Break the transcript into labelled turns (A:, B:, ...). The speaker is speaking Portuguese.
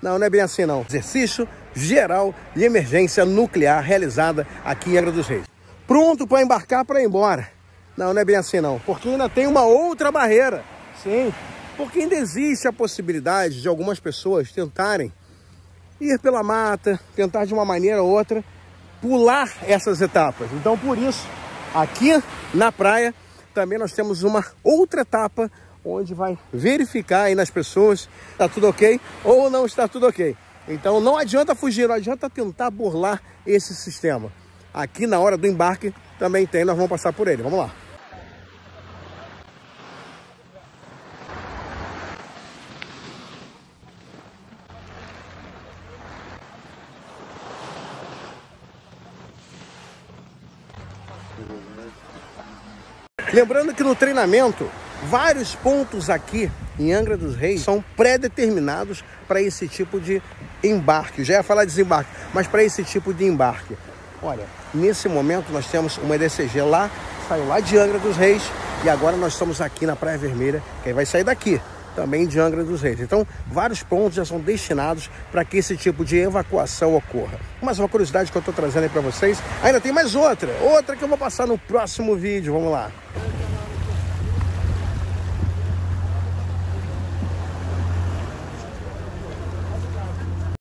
A: Não, não é bem assim não. Exercício geral de emergência nuclear realizada aqui em Angra dos Reis. Pronto para embarcar para ir embora. Não, não é bem assim não, porque ainda tem uma outra barreira. Sim, porque ainda existe a possibilidade de algumas pessoas tentarem ir pela mata, tentar de uma maneira ou outra pular essas etapas. Então, por isso, aqui na praia, também nós temos uma outra etapa onde vai verificar aí nas pessoas se está tudo ok ou não está tudo ok. Então, não adianta fugir, não adianta tentar burlar esse sistema. Aqui na hora do embarque também tem, nós vamos passar por ele. Vamos lá. Lembrando que no treinamento, vários pontos aqui em Angra dos Reis são pré-determinados para esse tipo de embarque. Eu já ia falar desembarque, mas para esse tipo de embarque. Olha, nesse momento nós temos uma EDCG lá, saiu lá de Angra dos Reis e agora nós estamos aqui na Praia Vermelha, que vai sair daqui, também de Angra dos Reis. Então, vários pontos já são destinados para que esse tipo de evacuação ocorra. Mas uma curiosidade que eu estou trazendo aí para vocês, ainda tem mais outra que eu vou passar no próximo vídeo. Vamos lá.